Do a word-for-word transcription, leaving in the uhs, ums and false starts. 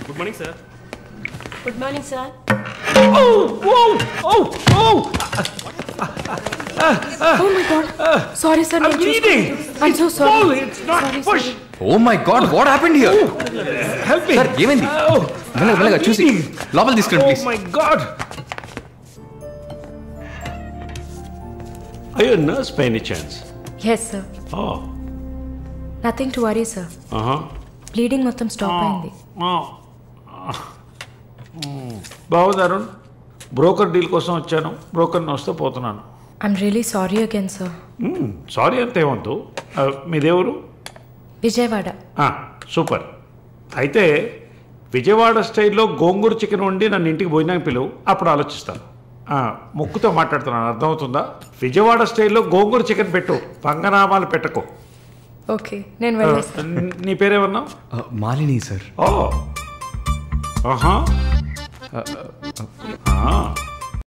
Good morning sir. Good morning sir. Oh my God. Sorry sir. I'm bleeding. I'm so sorry. Oh, it's not sorry, push. sorry. Oh my God, what happened here? Help me. Sir, ఏమైంది? మెల్లగా మెల్లగా చూసి లోపల తీసుకురండి please. Oh my God. Are you a nurse by any chance? Yes sir. Oh. Nothing to worry sir. Uh-huh. Bleeding మొత్తం stop అయింది. బాగుంది Arun. Broker deal కోసం వచ్చాను. బ్రోకర్ని వస్తే పోతున్నాను. I'm really sorry again sir. Sorry అంత ఏమంతు. మీదేవరు? విజయవాడ. సూపర్. అయితే విజయవాడ స్టైల్లో గోంగూర చికెన్ వండి నన్ను ఇంటికి భోజనానికి పిలువు, అప్పుడు ఆలోచిస్తాను. ముక్కుతో మాట్లాడుతున్నాను, అర్థమవుతుందా? విజయవాడ స్టైల్లో గోంగూర చికెన్ పెట్టు, పంగనామాలు పెట్టకు. ఓకే, నేను వెళ్ళేస్తాను. నీ పేరేమన్నావు? మాలిని సార్. ఓ ఆహా